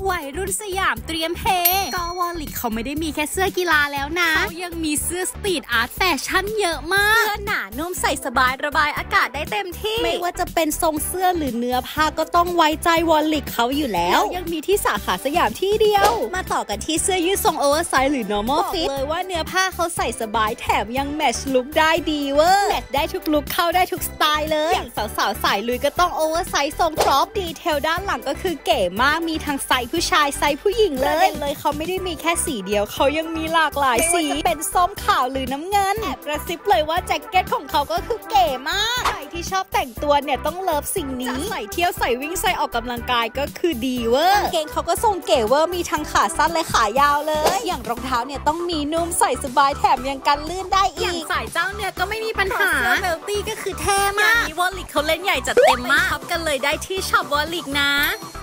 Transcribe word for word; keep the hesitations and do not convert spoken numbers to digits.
วัยรุ่นสยามเตรียมเฮก็วอลลิกเขาไม่ได้มีแค่เสื้อกีฬาแล้วนะเขายังมีเสื้อสตรีทอาร์ตแฟชั่นเยอะมากเสื้อหนานุ่มใส่สบายระบายอากาศได้เต็มที่ไม่ว่าจะเป็นทรงเสื้อหรือเนื้อผ้าก็ต้องไว้ใจวอลลิกเขาอยู่แล้วยังมีที่สาขาสยามที่เดียวมาต่อกันที่เสื้อยืดทรงโอเวอร์ไซส์หรือ normal fit เลยว่าเนื้อผ้าเขาใส่สบายแถมยังแมทช์ลุคได้ดีเวอร์แมทได้ทุกลุคเข้าได้ทุกสไตล์เลยอย่างสาวๆสายลุยก็ต้องโอเวอร์ไซส์ทรงครอปดีเทลด้านหลังก็คือเก๋มากมีทั้งไซส์ผู้ชายไซส์ผู้หญิงเลยเลยเขาไม่ได้มีแค่สีเดียวเขายังมีหลากหลายสีเป็นส้มขาวหรือน้ำเงินแอบกระซิบเลยว่าแจ็คเก็ตของเขาก็คือเก๋มากใครที่ชอบแต่งตัวเนี่ยต้องเลิฟสิ่งนี้ใส่เที่ยวใส่วิ่งใส่ออกกำลังกายก็คือดีเวอร์กางเกงเขาก็ทรงเก๋เวอร์มีทั้งขาสั้นและขายาวเลยอย่างรองเท้าเนี่ยต้องมีนุ่มใส่สบายแถมยังกันลื่นได้อีกอย่างสายเจ้าเนี่ยก็ไม่มีปัญหาเสื้อเบลตี้ก็คือเท่มากอย่างนี้วอลลิกเขาเล่นใหญ่จัดเต็มมากช็อปกันเลยได้ที่ช็อปวอลลิกนะ